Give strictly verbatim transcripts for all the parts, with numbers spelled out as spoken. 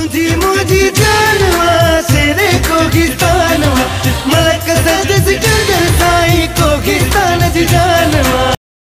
तुझी मुझी जानवा शेरे कोहिस्तानवा मलक सद सिकंदर साई कोहिस्तान जी जानवा।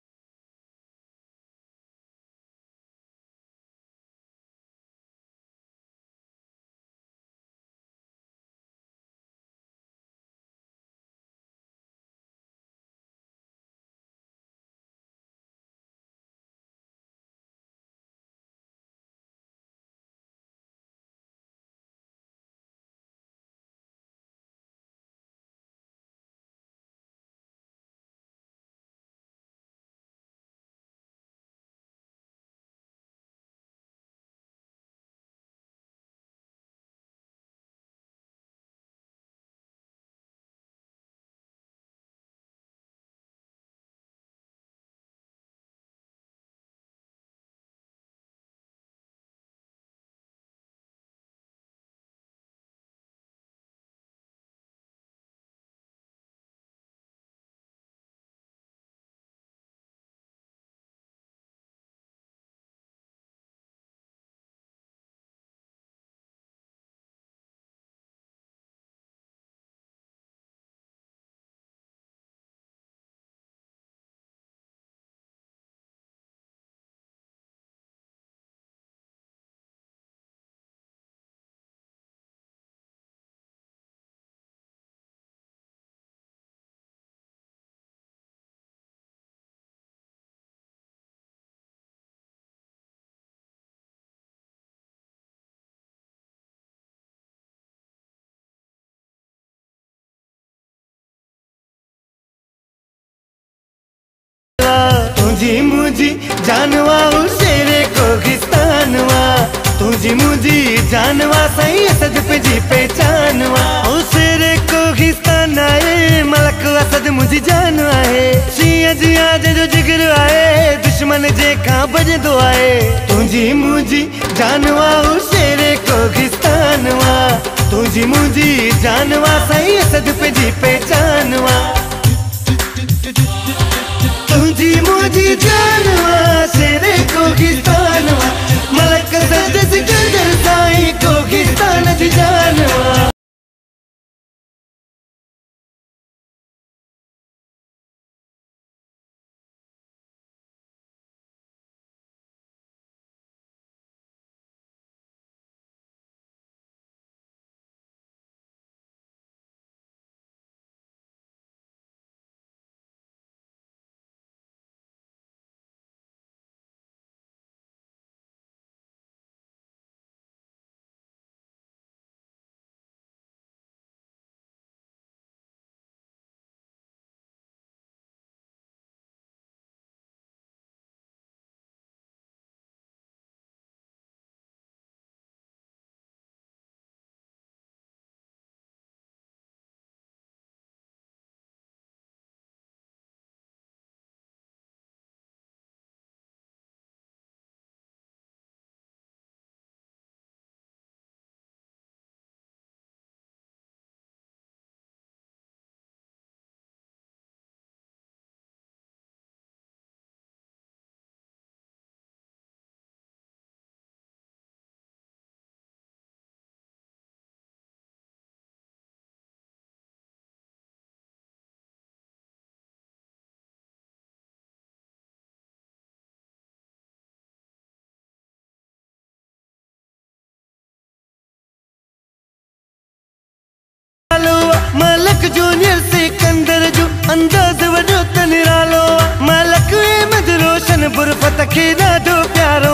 तुझी मुझी जानवा शेरे कोहिस्तानवा तुझी मुझी जानवा सही असद पे जी पहचानवा ओ शेरे कोहिस्तान आए मलक असद मुझी जानवा है सिया जिया जे जो जिगर आए दुश्मन जे का बज दो आए तुझी मुझी जानवा शेरे कोहिस्तानवा तुझी मुझी जानवा सही असद पे जी पहचानवा। तुझी मुझी जानवा शेरे कोहिस्तानवा मलक सद सिकंदर साई कोहिस्तान जी जानवा। मलक जूनियर सिकंदर जो अंदाज वजो तनिरालो मलक अहमद रोशन बुरफत खीदा दो प्यारो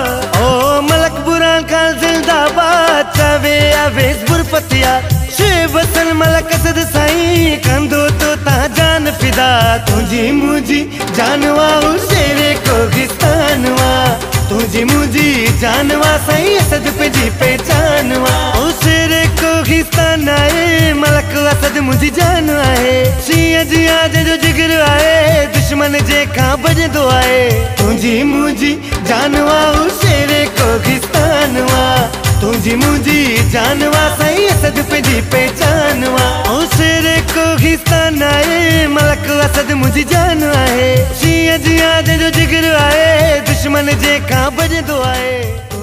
ओ मलक बुरान खान जिंदाबाद चावे आवेश बुरफतिया शेब हसन मलक असद साई कंदो तो ता जान फिदा तुझी मुझी जानवा शेरे कोहिस्तानवा तुझी मुझी जानवा सही असद पे जी पहचानवा ओ शेरे कोहिस्तान आए मलक असद मुझी जानवा है सिया जिया जे जो जिगर आए दुश्मन जे का बज दो आए तुझी मुझी जानवा शेरे कोहिस्तानवा तुझी मुझी जानवा सही असद पे जी पहचानवा ओ शेरे कोहिस्तान आए मलक असद मुझी जानवा है सिया जिया जे जो जिगर आए दुश्मन जे का बज दो आए।